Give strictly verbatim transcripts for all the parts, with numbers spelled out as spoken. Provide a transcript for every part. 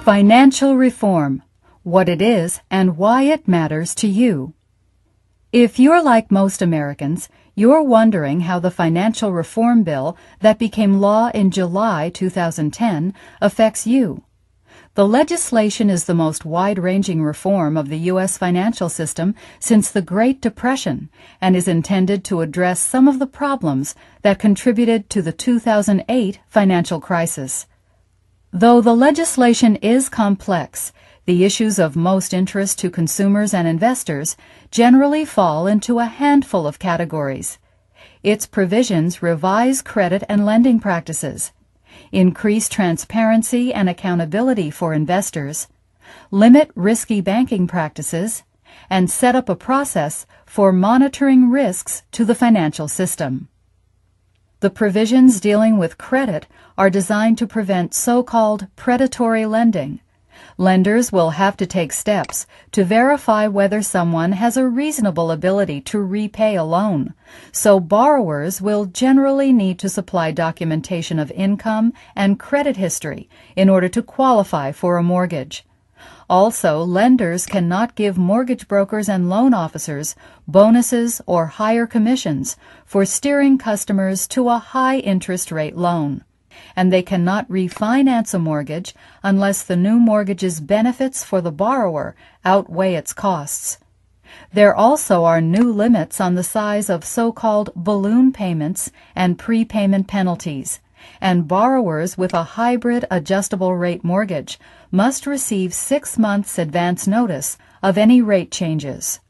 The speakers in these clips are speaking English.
Financial reform, what it is and why it matters to you. If you're like most Americans, you're wondering how the financial reform bill that became law in July two thousand ten affects you. The legislation is the most wide-ranging reform of the U S financial system since the Great Depression and is intended to address some of the problems that contributed to the two thousand eight financial crisis. Though the legislation is complex, the issues of most interest to consumers and investors generally fall into a handful of categories. Its provisions revise credit and lending practices, increase transparency and accountability for investors, limit risky banking practices, and set up a process for monitoring risks to the financial system. The provisions dealing with credit are designed to prevent so-called predatory lending. Lenders will have to take steps to verify whether someone has a reasonable ability to repay a loan, so borrowers will generally need to supply documentation of income and credit history in order to qualify for a mortgage. Also, lenders cannot give mortgage brokers and loan officers bonuses or higher commissions for steering customers to a high interest rate loan. And they cannot refinance a mortgage unless the new mortgage's benefits for the borrower outweigh its costs. There also are new limits on the size of so-called balloon payments and prepayment penalties, and borrowers with a hybrid adjustable rate mortgage must receive six months advance notice of any rate changes.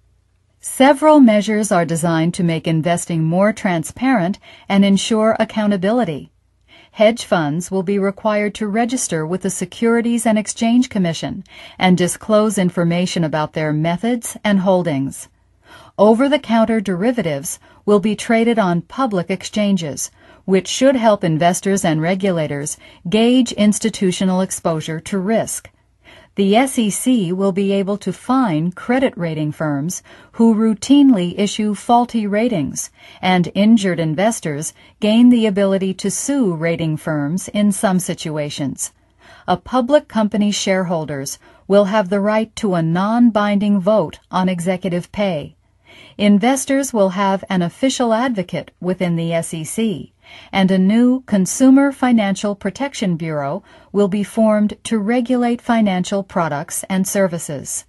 Several measures are designed to make investing more transparent and ensure accountability. Hedge funds will be required to register with the Securities and Exchange Commission and disclose information about their methods and holdings. Over-the-counter derivatives will be traded on public exchanges, which should help investors and regulators gauge institutional exposure to risk. The S E C will be able to fine credit rating firms who routinely issue faulty ratings, and injured investors gain the ability to sue rating firms in some situations. A public company's shareholders will have the right to a non-binding vote on executive pay. Investors will have an official advocate within the S E C, and a new Consumer Financial Protection Bureau will be formed to regulate financial products and services.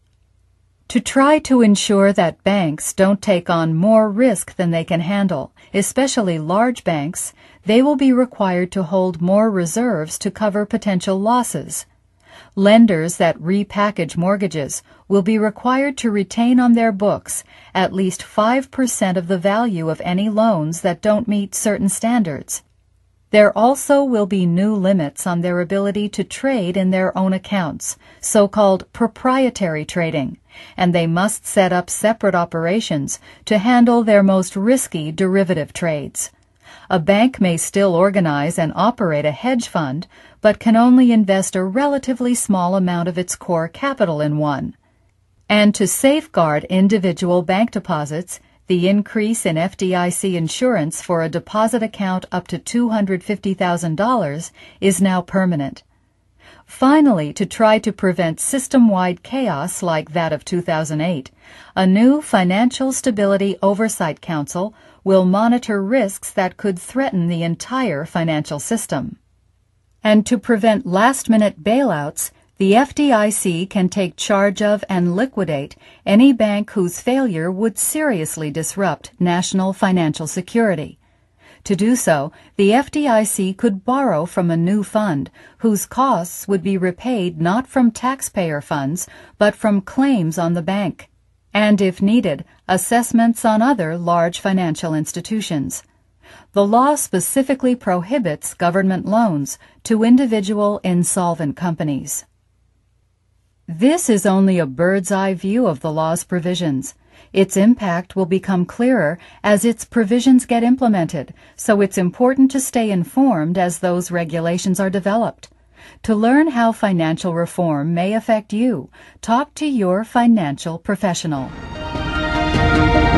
To try to ensure that banks don't take on more risk than they can handle, especially large banks, they will be required to hold more reserves to cover potential losses. Lenders that repackage mortgages will be required to retain on their books at least five percent of the value of any loans that don't meet certain standards. There also will be new limits on their ability to trade in their own accounts, so-called proprietary trading, and they must set up separate operations to handle their most risky derivative trades. A bank may still organize and operate a hedge fund, but can only invest a relatively small amount of its core capital in one. And to safeguard individual bank deposits, the increase in F D I C insurance for a deposit account up to two hundred fifty thousand dollars is now permanent. Finally, to try to prevent system-wide chaos like that of two thousand eight, a new Financial Stability Oversight Council will monitor risks that could threaten the entire financial system. And to prevent last-minute bailouts, the F D I C can take charge of and liquidate any bank whose failure would seriously disrupt national financial security. To do so, the F D I C could borrow from a new fund whose costs would be repaid not from taxpayer funds but from claims on the bank, and if needed, assessments on other large financial institutions. The law specifically prohibits government loans to individual insolvent companies. This is only a bird's-eye view of the law's provisions. Its impact will become clearer as its provisions get implemented, so it's important to stay informed as those regulations are developed. To learn how financial reform may affect you, talk to your financial professional.